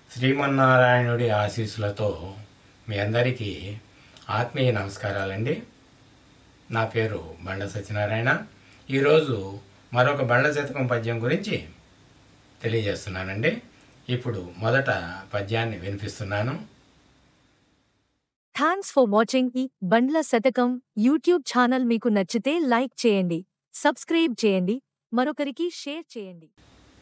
శ్రీమన్నారాయణుడి ఆశీస్సులతో మీ అందరికీ ఆత్మీయ నమస్కారాలండి. నా పేరు బండ సత్యనారాయణ. ఈరోజు మరొక బండ శతకం పద్యం గురించి తెలియజేస్తున్నానండి. ఇప్పుడు మొదట పద్యాన్ని వినిపిస్తున్నాను. థ్యాంక్స్ ఫర్ వాచింగ్ ఈ బండ్ల శతకం యూట్యూబ్ ఛానల్. మీకు నచ్చితే లైక్ చేయండి, సబ్స్క్రైబ్ చేయండి, మరొకరికి షేర్ చేయండి.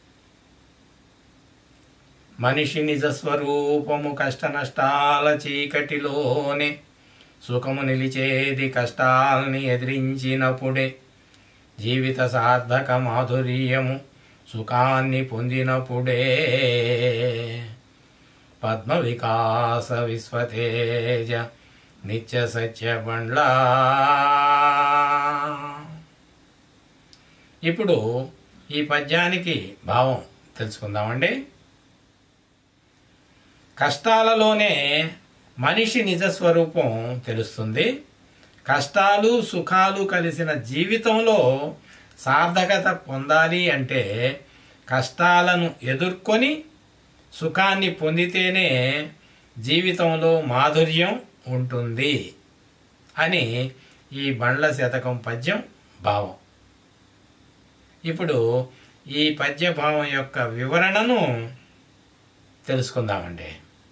మనిషి నిజ స్వరూపము కష్ట నష్టాల చీకటిలోనే సుఖము నిలిచేది కష్టాల్ని ఎదిరించినప్పుడే. జీవిత సార్థక మాధుర్యము సుఖాన్ని పొందినప్పుడే. పద్మ వికాస విశ్వతేజ నిత్య సత్య బండ్లా. ఇప్పుడు ఈ పద్యానికి భావం తెలుసుకుందామండి. కష్టాలలోనే మనిషి నిజస్వరూపం తెలుస్తుంది. కష్టాలు సుఖాలు కలిసిన జీవితంలో సార్థకత పొందాలి అంటే కష్టాలను ఎదుర్కొని సుఖాన్ని పొందితేనే జీవితంలో మాధుర్యం ఉంటుంది అని ఈ బండ్ల శతకం పద్యం భావం. ఇప్పుడు ఈ పద్య భావం యొక్క వివరణను తెలుసుకుందామండి.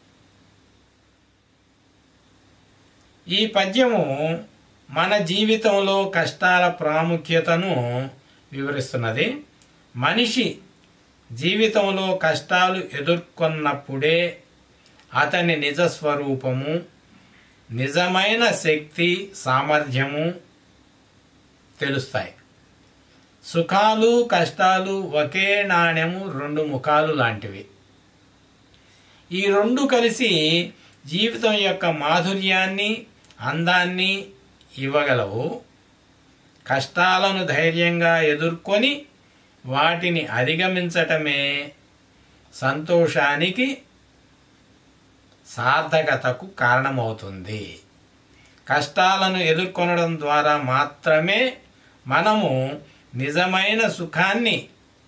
ఈ పద్యము మన జీవితంలో కష్టాల ప్రాముఖ్యతను వివరిస్తున్నది. మనిషి జీవితంలో కష్టాలు ఎదుర్కొన్నప్పుడే అతని నిజస్వరూపము, నిజమైన శక్తి సామర్థ్యము తెలుస్తాయి. సుఖాలు కష్టాలు ఒకే నాణెము రెండు ముఖాలు లాంటివి. ఈ రెండు కలిసి జీవితం యొక్క మాధుర్యాన్ని అందాన్ని ఇవ్వగలవు. కష్టాలను ధైర్యంగా ఎదుర్కొని వాటిని అధిగమించటమే సంతోషానికి సార్థకతకు కారణమవుతుంది. కష్టాలను ఎదుర్కొనడం ద్వారా మాత్రమే మనము నిజమైన సుఖాన్ని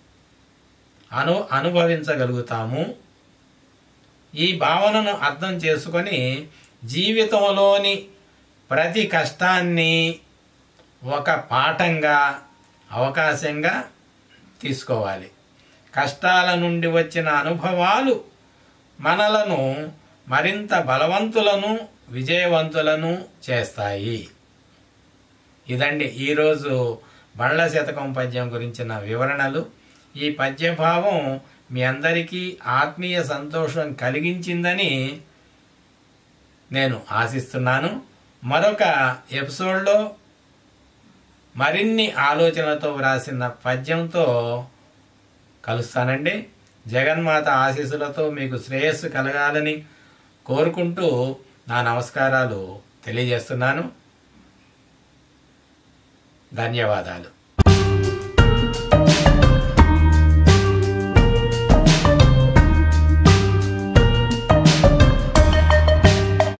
అనుభవించగలుగుతాము. ఈ భావనను అర్థం చేసుకొని జీవితంలోని ప్రతి కష్టాన్ని ఒక పాఠంగా అవకాశంగా తీసుకోవాలి. కష్టాల నుండి వచ్చిన అనుభవాలు మనలను మరింత బలవంతులను విజయవంతులను చేస్తాయి. ఇదండి ఈరోజు బండ్ల శతకం పద్యం గురించిన వివరణలు. ఈ పద్యభావం మీ అందరికీ ఆత్మీయ సంతోషం కలిగించిందని నేను ఆశిస్తున్నాను. మరొక ఎపిసోడ్లో మరిన్ని ఆలోచనలతో వ్రాసిన పద్యంతో కలుస్తానండి. జగన్మాత ఆశీస్సులతో మీకు శ్రేయస్సు కలగాలని కోరుకుంటూ నా నమస్కారాలు తెలియజేస్తున్నాను. ధన్యవాదాలు.